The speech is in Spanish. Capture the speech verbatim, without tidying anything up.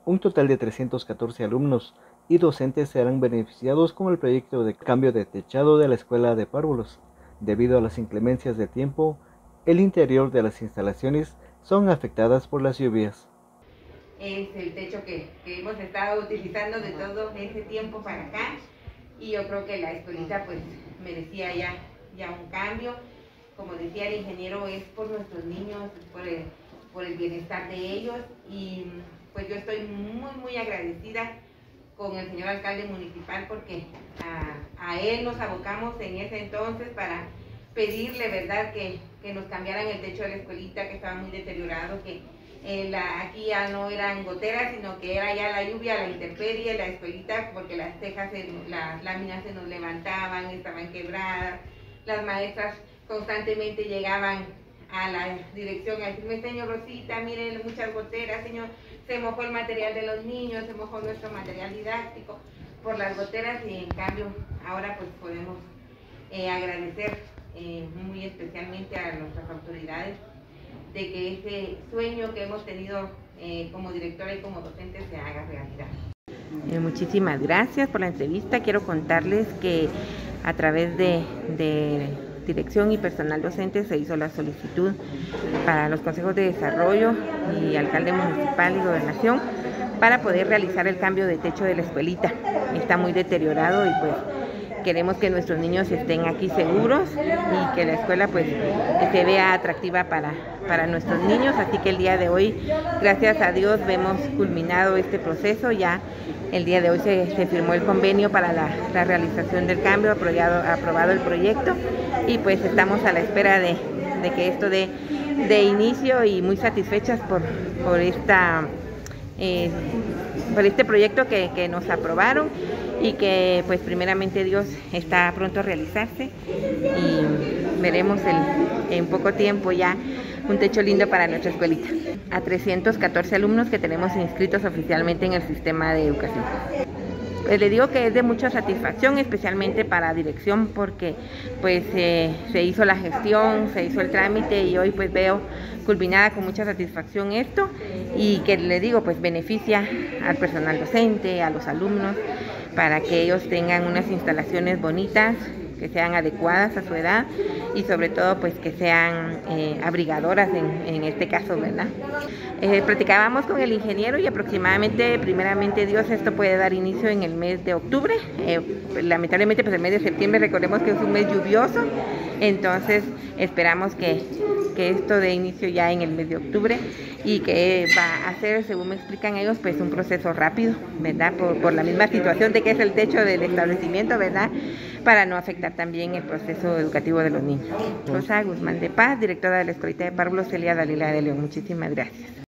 Un total de trescientos catorce alumnos y docentes serán beneficiados con el proyecto de cambio de techado de la escuela de párvulos. Debido a las inclemencias del tiempo, el interior de las instalaciones son afectadas por las lluvias. Es el techo que, que hemos estado utilizando de todo ese tiempo para acá, y yo creo que la escuelita pues merecía ya, ya un cambio. Como decía el ingeniero, es por nuestros niños, es por el, por el bienestar de ellos, y pues yo estoy muy muy agradecida con el señor alcalde municipal, porque a, a él nos abocamos en ese entonces para pedirle, verdad, que, que nos cambiaran el techo de la escuelita, que estaba muy deteriorado, que eh, la, aquí ya no eran goteras, sino que era ya la lluvia, la intemperie, la escuelita, porque las tejas, se, las láminas se nos levantaban, estaban quebradas, las maestras constantemente llegaban a la dirección a decirme: señor Rosita, miren, muchas goteras, señor, se mojó el material de los niños, se mojó nuestro material didáctico por las goteras. Y en cambio ahora pues podemos eh, agradecer eh, muy especialmente a nuestras autoridades de que ese sueño que hemos tenido eh, como directora y como docente se haga realidad. Eh, muchísimas gracias por la entrevista. Quiero contarles que a través de, de dirección y personal docente se hizo la solicitud para los consejos de desarrollo y alcalde municipal y gobernación para poder realizar el cambio de techo de la escuelita. Está muy deteriorado y pues queremos que nuestros niños estén aquí seguros y que la escuela pues se vea atractiva para, para nuestros niños. Así que el día de hoy, gracias a Dios, vemos culminado este proceso. Ya el día de hoy se, se firmó el convenio para la, la realización del cambio, aprobado, aprobado el proyecto, y pues estamos a la espera de, de que esto dé de, de inicio, y muy satisfechas por, por, esta, eh, por este proyecto que, que nos aprobaron, y que pues primeramente Dios está pronto a realizarse, y veremos el, en poco tiempo ya un techo lindo para nuestra escuelita. A trescientos catorce alumnos que tenemos inscritos oficialmente en el sistema de educación. Pues le digo que es de mucha satisfacción, especialmente para dirección, porque pues eh, se hizo la gestión, se hizo el trámite, y hoy pues veo culminada con mucha satisfacción esto, y que le digo pues beneficia al personal docente, a los alumnos, para que ellos tengan unas instalaciones bonitas, que sean adecuadas a su edad, y sobre todo pues que sean eh, abrigadoras en, en este caso, ¿verdad? Eh, platicábamos con el ingeniero y aproximadamente, primeramente Dios, esto puede dar inicio en el mes de octubre. Eh, lamentablemente pues el mes de septiembre, recordemos que es un mes lluvioso, entonces esperamos que, que esto dé inicio ya en el mes de octubre, y que va a ser, según me explican ellos, pues un proceso rápido, ¿verdad? Por, por la misma situación de que es el techo del establecimiento, ¿verdad? Para no afectar también el proceso educativo de los niños. Rosa Guzmán de Paz, directora de la Escuelita de Párvulos, Celia Dalila de León. Muchísimas gracias.